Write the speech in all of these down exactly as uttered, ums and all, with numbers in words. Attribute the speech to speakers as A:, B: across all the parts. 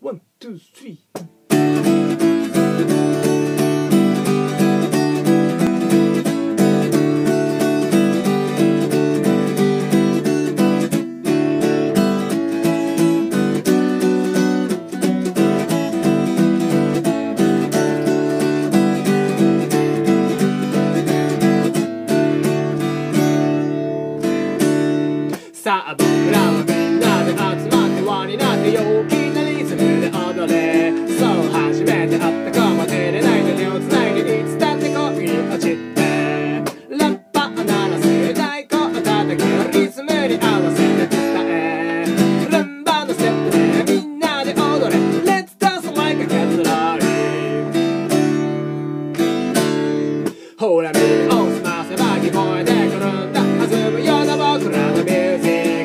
A: ワン、ツー、スリー。さあ僕らはみんなで集まって輪になって陽気なリズムで踊れ。そう初めて会った子も照れないで手をつないでいつだって恋に落ちて、ラッパを鳴らせ太鼓を叩けリズムに合わせて歌え。ルンバのステップでみんなで踊れ Let's dance like a cat rally。 ほら耳を澄ませば聞こえてくるんだ弾むような僕らのミュージック。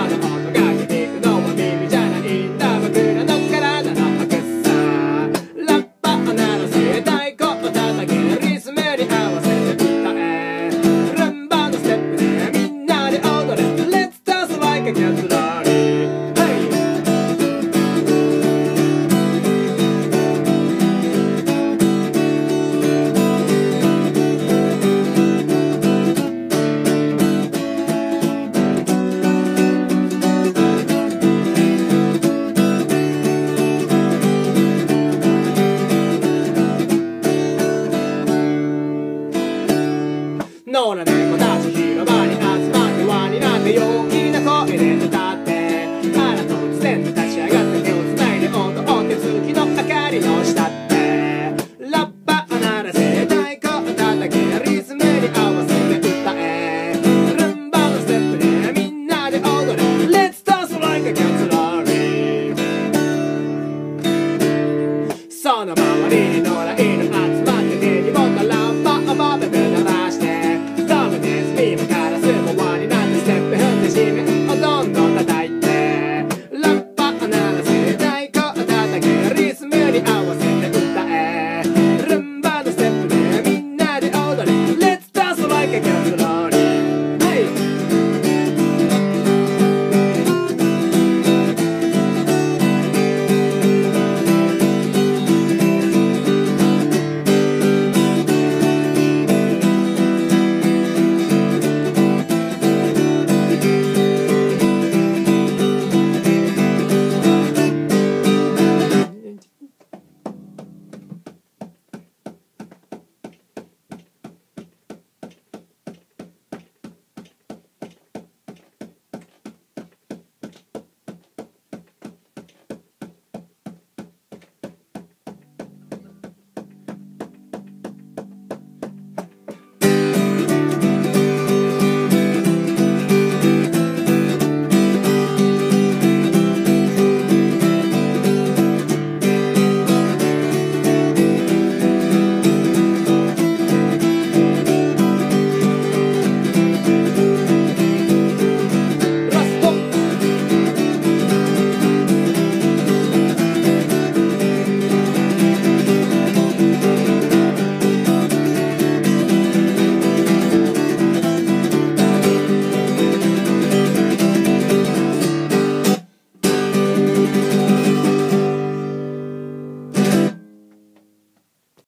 A: 野良猫たち広場に集まって輪になって陽気な声で歌って、あら突然立ち上がって手をつないで音を手月の明かりの下ってラッパを鳴らせ太鼓を叩けリズムに合わせて歌え。ルンバのステップでみんなで踊れ Let's dance like a cat rally。 その周りに